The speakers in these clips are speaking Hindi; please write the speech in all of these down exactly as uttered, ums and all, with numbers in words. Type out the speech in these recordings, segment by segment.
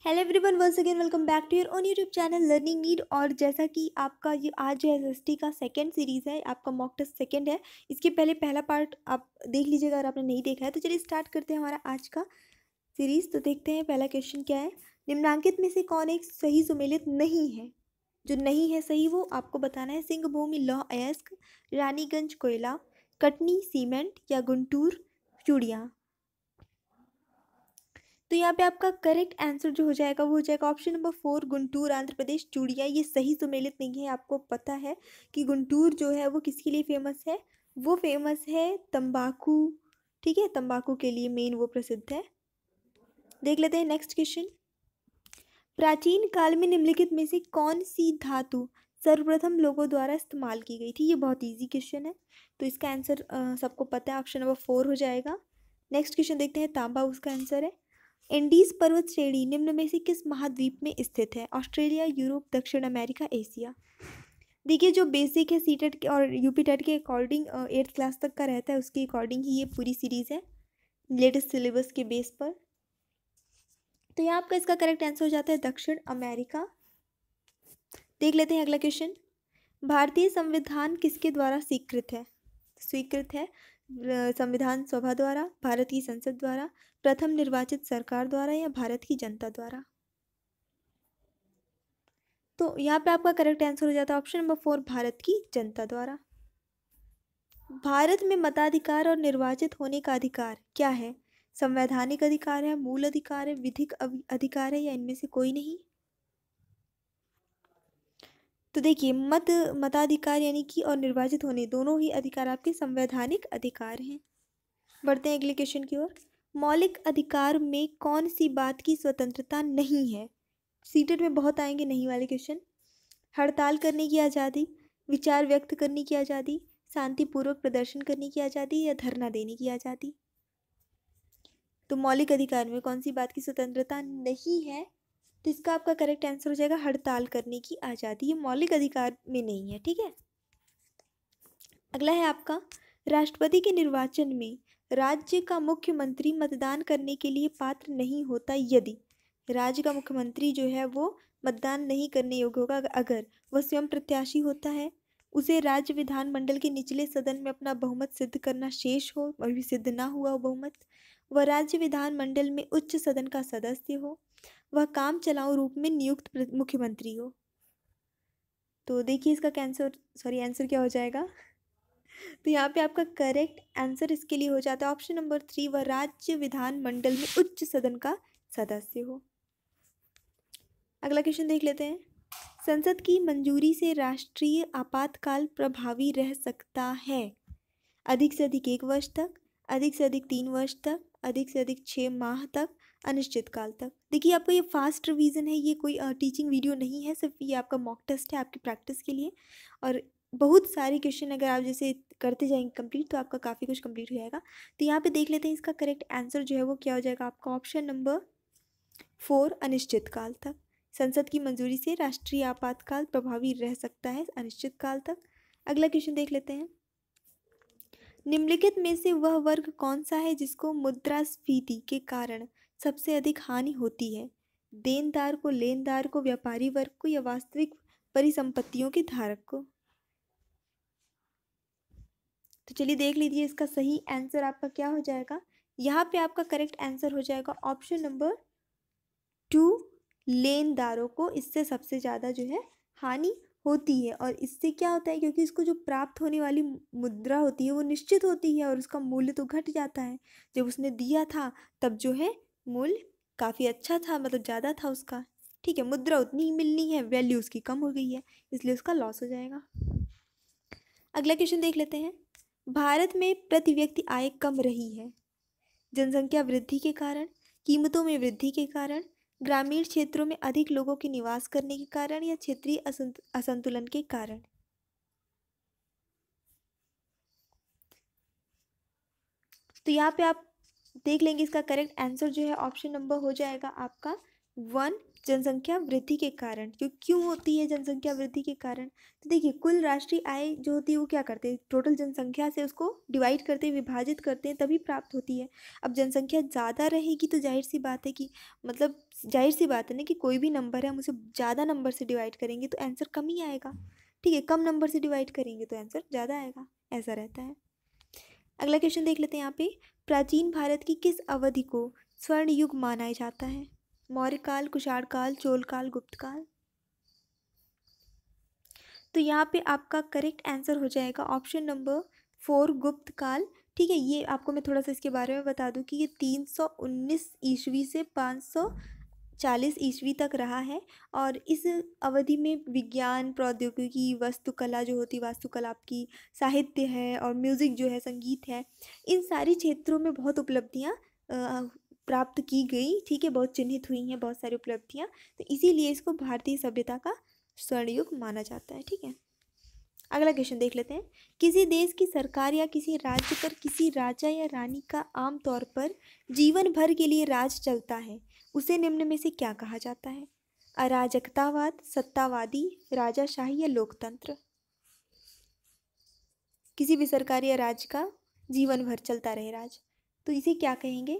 Hello everyone, once again welcome back to your own YouTube channel learning need. और जैसा कि आपका ये आज जो है एसएसटी का सेकंड सीरीज़ है, आपका मॉक टेस्ट सेकंड है। इसके पहले पहला पार्ट आप देख लीजिएगा अगर आपने नहीं देखा है। तो चलिए स्टार्ट करते हैं हमारा आज का सीरीज़। तो देखते हैं पहला क्वेश्चन क्या है। निम्नलिखित में से कौन एक सही सुमेलित नहीं है? जो नहीं है सही वो आपको बताना है। सिंहभूमि लौह अयस्क, रानीगंज कोयला, कटनी सीमेंट या गुंटूर चूड़ियाँ। तो यहाँ पे आपका करेक्ट आंसर जो हो जाएगा वो हो जाएगा option number four, Guntur Andhra Pradesh चूड़िया। ये सही सुमेलित नहीं है। आपको पता है कि गुंटूर जो है वो किसके लिए फेमस है? वो फेमस है तंबाकू। ठीक है, तंबाकू के लिए मेन वो प्रसिद्ध है। देख लेते हैं नेक्स्ट क्वेश्चन। प्राचीन काल में निम्नलिखित में से कौन सी धातु सर्वप्रथम लोगों द्वारा इस्तेमाल की गई थी? ये बहुत इजी क्वेश्चन है, तो इसका आंसर अ, सबको पता है, ऑप्शन नंबर फोर हो जाएगा। नेक्स्ट क्वेश्चन देखते हैं। तांबा उसका आंसर है। इंडीज पर्वत श्रेणी निम्न में से किस महाद्वीप में स्थित है? ऑस्ट्रेलिया, यूरोप, दक्षिण अमेरिका, एशिया। देखिए, जो बेसिक है सी टेट और यूपी टेट के अकॉर्डिंग एट्थ क्लास तक का रहता है, उसके अकॉर्डिंग ही ये पूरी सीरीज है लेटेस्ट सिलेबस के बेस पर। तो यहाँ आपका इसका करेक्ट आंसर हो जाता है दक्षिण अमेरिका। देख लेते हैं अगला क्वेश्चन। भारतीय संविधान किसके द्वारा स्वीकृत है? स्वीकृत है अ, संविधान सभा द्वारा, भारत की संसद द्वारा, प्रथम निर्वाचित सरकार द्वारा या भारत की जनता द्वारा। तो यहाँ पे आपका करेक्ट आंसर हो जाता है ऑप्शन नंबर फोर, भारत की जनता द्वारा। भारत में मताधिकार और निर्वाचित होने का अधिकार क्या है? संवैधानिक अधिकार है, मूल अधिकार है, विधिक अव- अधिकार है या इनमें से कोई नहीं? तो देखिए, मत मताधिकार यानी कि और निर्वाचित होने दोनों ही अधिकार आपके संवैधानिक अधिकार हैं। बढ़ते हैं अगले क्वेश्चन की ओर। मौलिक अधिकार में कौन सी बात की स्वतंत्रता नहीं है? सीटेट में बहुत आएंगे नहीं वाले क्वेश्चन। हड़ताल करने की आज़ादी, विचार व्यक्त करने की आज़ादी, शांतिपूर्वक प्रदर्शन करने की आज़ादी या धरना देने की आज़ादी। तो मौलिक अधिकार में कौन सी बात की स्वतंत्रता नहीं है? तो इसका आपका करेक्ट आंसर हो जाएगा हड़ताल करने की आज़ादी। ये मौलिक अधिकार में नहीं है। ठीक है, अगला है आपका। राष्ट्रपति के निर्वाचन में राज्य का मुख्यमंत्री मतदान करने के लिए पात्र नहीं होता यदि राज्य का मुख्यमंत्री जो है वो मतदान नहीं करने योग्य होगा। अगर वह स्वयं प्रत्याशी होता है, उसे राज्य विधानमंडल के निचले सदन में अपना बहुमत सिद्ध करना शेष हो, अभी सिद्ध ना हुआ हो बहुमत, वह राज्य विधानमंडल में उच्च सदन का सदस्य हो, वह काम चलाऊ रूप में नियुक्त प्र- मुख्यमंत्री हो। तो देखिए इसका कैंसर सॉरी आंसर क्या हो जाएगा। तो यहाँ पे आपका करेक्ट आंसर इसके लिए हो जाता है ऑप्शन नंबर थ्री, वह राज्य विधानमंडल में उच्च सदन का सदस्य हो। अगला क्वेश्चन देख लेते हैं। संसद की मंजूरी से राष्ट्रीय आपातकाल प्रभावी रह सकता है? अधिक से अधिक एक वर्ष तक, अधिक से अधिक तीन वर्ष तक, अधिक से अधिक छः माह तक, अनिश्चित काल तक। देखिए, आपका ये फास्ट रिवीजन है, ये कोई टीचिंग वीडियो नहीं है, सिर्फ ये आपका मॉक टेस्ट है आपकी प्रैक्टिस के लिए। और बहुत सारे क्वेश्चन अगर आप जैसे करते जाएंगे कंप्लीट तो आपका काफ़ी कुछ कंप्लीट हो जाएगा। तो यहाँ पे देख लेते हैं इसका करेक्ट आंसर जो है वो क्या हो जाएगा आपका ऑप्शन नंबर फोर, अनिश्चित काल तक। संसद की मंजूरी से राष्ट्रीय आपातकाल प्रभावी रह सकता है अनिश्चित काल तक। अगला क्वेश्चन देख लेते हैं। निम्नलिखित में से वह वर्ग कौन सा है जिसको मुद्रास्फीति के कारण सबसे अधिक हानि होती है? देनदार को, लेनदार को, व्यापारी वर्ग को या वास्तविक परिसंपत्तियों के धारक को? तो चलिए देख लीजिए इसका सही आंसर आपका क्या हो जाएगा। यहाँ पे आपका करेक्ट आंसर हो जाएगा ऑप्शन नंबर टू, लेनदारों को इससे सबसे ज़्यादा जो है हानि होती है। और इससे क्या होता है, क्योंकि इसको जो प्राप्त होने वाली मुद्रा होती है वो निश्चित होती है और उसका मूल्य तो घट जाता है। जब उसने दिया था तब जो है मूल्य काफ़ी अच्छा था, मतलब ज़्यादा था उसका। ठीक है, मुद्रा उतनी ही मिलनी है, वैल्यू उसकी कम हो गई है, इसलिए उसका लॉस हो जाएगा। अगला क्वेश्चन देख लेते हैं। भारत में प्रति व्यक्ति आय कम रही है जनसंख्या वृद्धि के कारण, कीमतों में वृद्धि के कारण, ग्रामीण क्षेत्रों में अधिक लोगों के निवास करने के कारण या क्षेत्रीय असंतु, असंतुलन के कारण? तो यहाँ पे आप देख लेंगे इसका करेक्ट आंसर जो है ऑप्शन नंबर हो जाएगा आपका वन, जनसंख्या वृद्धि के कारण। क्यों क्यों होती है जनसंख्या वृद्धि के कारण? तो देखिए, कुल राष्ट्रीय आय जो होती है वो क्या करते हैं, टोटल जनसंख्या से उसको डिवाइड करते हैं, विभाजित करते हैं, तभी प्राप्त होती है। अब जनसंख्या ज़्यादा रहेगी तो जाहिर सी बात है कि मतलब जाहिर सी बात है ना कि कोई भी नंबर है हम उसे ज़्यादा नंबर से डिवाइड करेंगे तो आंसर कम ही आएगा। ठीक है, कम नंबर से डिवाइड करेंगे तो आंसर ज़्यादा आएगा, ऐसा रहता है। अगला क्वेश्चन देख लेते हैं यहाँ पे। प्राचीन भारत की किस अवधि को स्वर्ण युग माना जाता है? मौर्य काल, कुषाण काल, चोल काल, गुप्त काल। तो यहाँ पे आपका करेक्ट आंसर हो जाएगा ऑप्शन नंबर फोर, गुप्त काल। ठीक है, ये आपको मैं थोड़ा सा इसके बारे में बता दूं कि ये तीन सौ उन्नीस ईस्वी से पाँच सौ चालीस ईस्वी तक रहा है। और इस अवधि में विज्ञान, प्रौद्योगिकी, वास्तुकला जो होती, वास्तुकला आपकी, साहित्य है और म्यूज़िक जो है, संगीत है, इन सारी क्षेत्रों में बहुत उपलब्धियाँ प्राप्त की गई। ठीक है, बहुत चिन्हित हुई हैं बहुत सारी उपलब्धियाँ, तो इसीलिए इसको भारतीय सभ्यता का स्वर्ण युग माना जाता है। ठीक है, अगला क्वेश्चन देख लेते हैं। किसी देश की सरकार या किसी राज्य पर किसी राजा या रानी का आमतौर पर जीवन भर के लिए राज चलता है, उसे निम्न में से क्या कहा जाता है? अराजकतावाद, सत्तावादी, राजाशाही या लोकतंत्र। किसी भी सरकार या राज्य का जीवन भर चलता रहे राज, तो इसे क्या कहेंगे?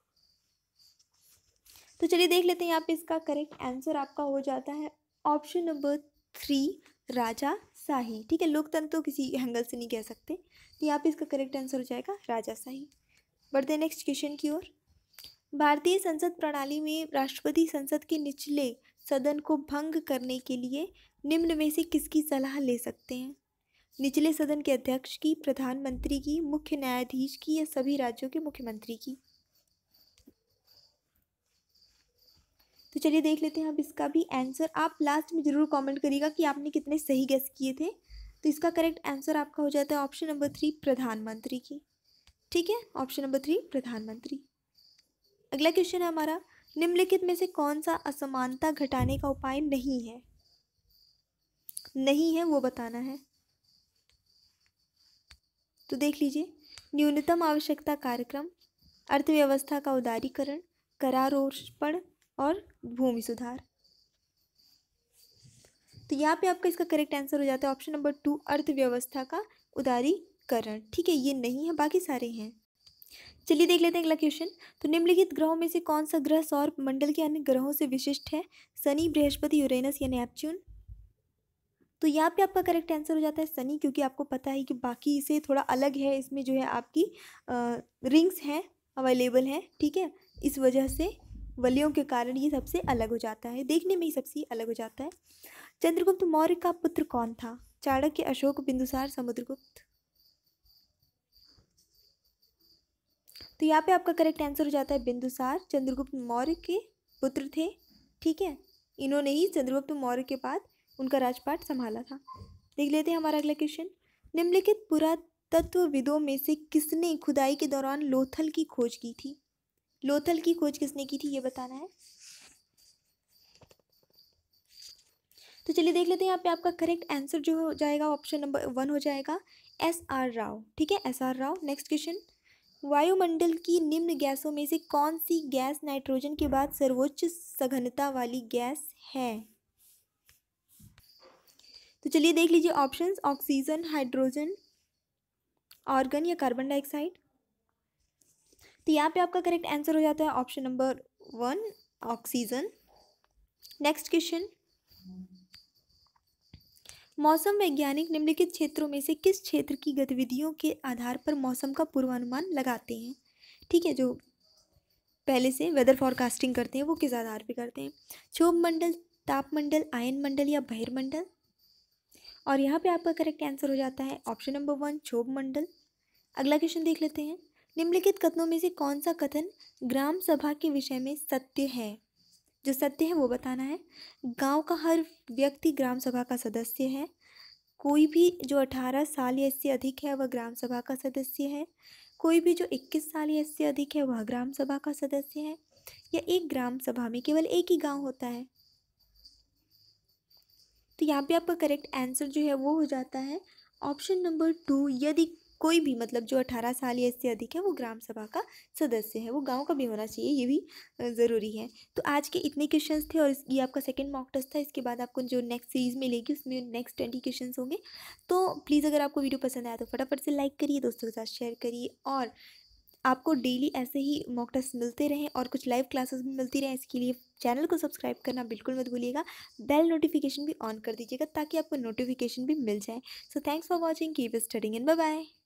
तो चलिए देख लेते हैं, यहाँ पे इसका करेक्ट आंसर आपका हो जाता है ऑप्शन नंबर थ्री, राजाशाही। ठीक है, लोकतंत्र तो किसी एंगल से नहीं कह सकते, तो यहाँ पे इसका करेक्ट आंसर हो जाएगा राजाशाही। बढ़ते हैं नेक्स्ट क्वेश्चन की ओर। भारतीय संसद प्रणाली में राष्ट्रपति संसद के निचले सदन को भंग करने के लिए निम्न में से किसकी सलाह ले सकते हैं? निचले सदन के अध्यक्ष की, प्रधानमंत्री की, मुख्य न्यायाधीश की या सभी राज्यों के मुख्यमंत्री की? तो चलिए देख लेते हैं अब इसका भी आंसर। आप लास्ट में ज़रूर कमेंट करिएगा कि आपने कितने सही गेस किए थे। तो इसका करेक्ट आंसर आपका हो जाता है ऑप्शन नंबर थ्री, प्रधानमंत्री की। ठीक है, ऑप्शन नंबर थ्री, प्रधानमंत्री। अगला क्वेश्चन है हमारा, निम्नलिखित में से कौन सा असमानता घटाने का उपाय नहीं है? नहीं है वो बताना है। तो देख लीजिए, न्यूनतम आवश्यकता कार्यक्रम, अर्थव्यवस्था का उदारीकरण, करारोपण और भूमि सुधार। तो यहाँ पे आपका इसका करेक्ट आंसर हो जाता है ऑप्शन नंबर टू, अर्थव्यवस्था का उदारीकरण। ठीक है, ये नहीं है, बाकी सारे हैं। चलिए देख लेते हैं अगला क्वेश्चन। तो निम्नलिखित ग्रहों में से कौन सा ग्रह सौर मंडल के अन्य ग्रहों से विशिष्ट है? शनि, बृहस्पति, यूरेनस या नेपच्यून। तो यहाँ पे आपका करेक्ट आंसर हो जाता है शनि, क्योंकि आपको पता है कि बाकी से थोड़ा अलग है, इसमें जो है आपकी रिंग्स हैं अवेलेबल हैं। ठीक है, इस वजह से वलयों के कारण ये सबसे अलग हो जाता है, देखने में ही सबसे अलग हो जाता है। चंद्रगुप्त मौर्य का पुत्र कौन था? चाणक्य, अशोक, बिंदुसार, समुद्रगुप्त। तो यहाँ पे आपका करेक्ट आंसर हो जाता है बिंदुसार, चंद्रगुप्त मौर्य के पुत्र थे। ठीक है, इन्होंने ही चंद्रगुप्त मौर्य के बाद उनका राजपाट संभाला था। देख लेते हैं हमारा अगला क्वेश्चन। निम्नलिखित पुरातत्वविदों में से किसने खुदाई के दौरान लोथल की खोज की थी? लोथल की खोज किसने की थी ये बताना है। तो चलिए देख लेते हैं, यहाँ पे आपका करेक्ट आंसर जो हो जाएगा ऑप्शन नंबर वन हो जाएगा, एस आर राव। ठीक है, S R Rao. Next question, वायुमंडल की निम्न गैसों में से कौन सी गैस नाइट्रोजन के बाद सर्वोच्च सघनता वाली गैस है? तो चलिए देख लीजिए ऑप्शंस, ऑक्सीजन, हाइड्रोजन, आर्गन या कार्बन डाइऑक्साइड। तो यहाँ पे आपका करेक्ट आंसर हो जाता है option number one, oxygen. Next question, मौसम वैज्ञानिक निम्नलिखित क्षेत्रों में से किस क्षेत्र की गतिविधियों के आधार पर मौसम का पूर्वानुमान लगाते हैं? ठीक है, जो पहले से वेदर फॉरकास्टिंग करते हैं वो किस आधार पे करते हैं? क्षोभ मंडल, तापमंडल, आयन मंडल या बहिर्मंडल। और यहाँ पे आपका करेक्ट आंसर हो जाता है ऑप्शन नंबर वन, क्षोभ मंडल। अगला क्वेश्चन देख लेते हैं। निम्नलिखित कथनों में से कौन सा कथन ग्राम सभा के विषय में सत्य है? जो सत्य है वो बताना है। गांव का हर व्यक्ति ग्राम सभा का सदस्य है। कोई भी जो अठारह साल या इससे अधिक है वह ग्राम सभा का सदस्य है। कोई भी जो इक्कीस साल या इससे अधिक है वह ग्राम सभा का सदस्य है। या एक ग्राम सभा में केवल एक ही गांव होता है। तो यहाँ पे आपका करेक्ट आंसर जो है वो हो जाता है ऑप्शन नंबर टू, यदि कोई भी मतलब जो अठारह साल या इससे अधिक है वो ग्राम सभा का सदस्य है, वो गांव का भी होना चाहिए, ये भी अ, ज़रूरी है। तो आज के इतने क्वेश्चंस थे और इस- ये आपका सेकंड मॉक टेस्ट था। इसके बाद आपको जो नेक्स्ट सीरीज़ मिलेगी उसमें नेक्स्ट ट्वेंटी क्वेश्चंस होंगे। तो प्लीज़ अगर आपको वीडियो पसंद आया तो फटाफट से लाइक करिए, दोस्तों के साथ शेयर करिए, और आपको डेली ऐसे ही मॉक टेस्ट मिलते रहें और कुछ लाइव क्लासेस भी मिलती रहें, इसके लिए चैनल को सब्सक्राइब करना बिल्कुल मत भूलिएगा। बेल नोटिफिकेशन भी ऑन कर दीजिएगा ताकि आपको नोटिफिकेशन भी मिल जाए। So thanks for watching, keep studying and bye bye.